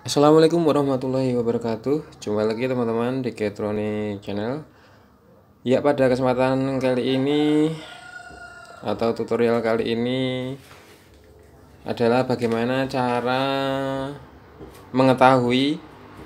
Assalamualaikum warahmatullahi wabarakatuh. Jumpa lagi teman-teman di Getronic Channel. Ya, pada kesempatan kali ini atau tutorial kali ini adalah bagaimana cara mengetahui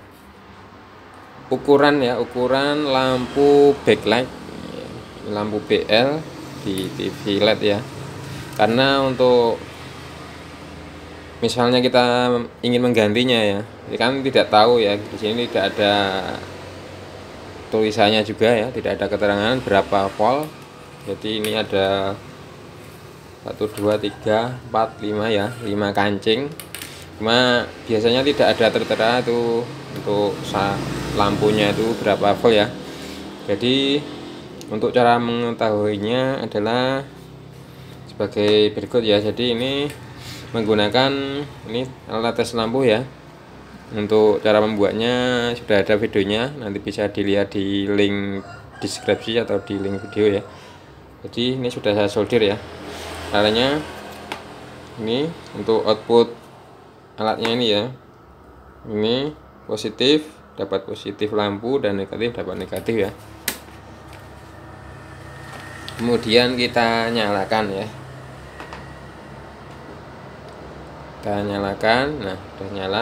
ukuran lampu backlight, lampu BL di TV LED ya. Karena untuk misalnya kita ingin menggantinya ya, kan tidak tahu ya, di sini tidak ada tulisannya juga ya, tidak ada keterangan berapa volt. Jadi ini ada 1 2 3 4 5 ya, 5 kancing. Cuma biasanya tidak ada tertera tuh untuk lampunya itu berapa volt ya. Jadi untuk cara mengetahuinya adalah sebagai berikut ya. Jadi ini menggunakan ini alat tes lampu ya. Untuk cara membuatnya sudah ada videonya, nanti bisa dilihat di link deskripsi atau di link video ya. Jadi ini sudah saya solder ya. Caranya ini untuk output alatnya ini ya. Ini positif dapat positif lampu dan negatif dapat negatif ya. Kemudian kita nyalakan ya. Kita nyalakan, nah sudah nyala.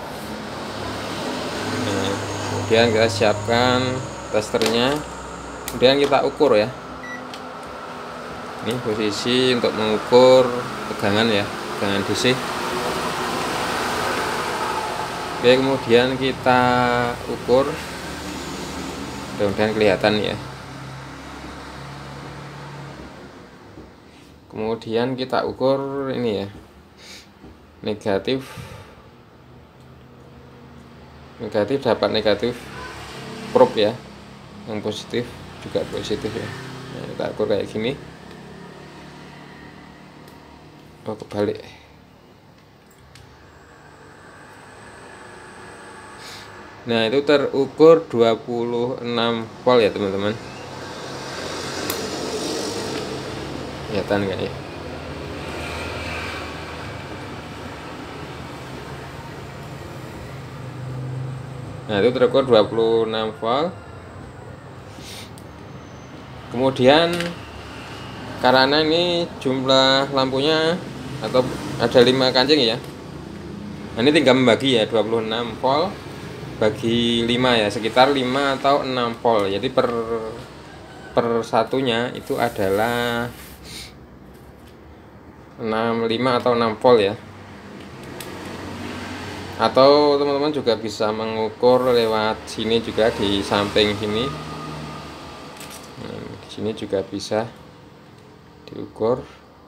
Nah, kemudian kita siapkan testernya, kemudian kita ukur ya. Ini posisi untuk mengukur tegangan ya, tegangan DC. Oke, kemudian kita ukur, mudah-mudahan kelihatan ya. Kemudian kita ukur ini ya, negatif dapat negatif probe ya, yang positif juga positif ya. Nah, kita ukur kayak gini. Oh, kebalik. Nah, itu terukur 26 volt ya teman-teman. Kelihatan nggak ya? Nah, itu terukur 26 volt. Kemudian karena ini jumlah lampunya atau ada 5 kancing ya. Nah, ini tinggal membagi ya, 26 volt bagi 5 ya, sekitar 5 atau 6 volt. Jadi per satunya itu adalah 5 atau 6 volt ya. Atau teman-teman juga bisa mengukur lewat sini juga, di samping sini. Nah, di sini juga bisa diukur.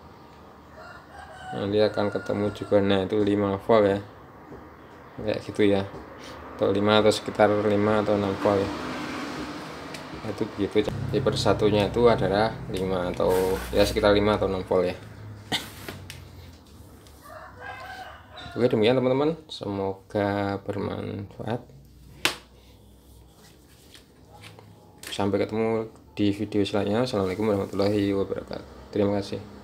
Nanti akan ketemu juga. Nah, itu 5 volt ya, kayak gitu ya, atau 5 atau sekitar 5 atau 6 volt ya. Itu begitu. Jadi per satunya itu adalah 5 atau ya sekitar 5 atau 6 volt ya. Oke, demikian teman-teman, semoga bermanfaat. Sampai ketemu di video selanjutnya. Assalamualaikum warahmatullahi wabarakatuh. Terima kasih.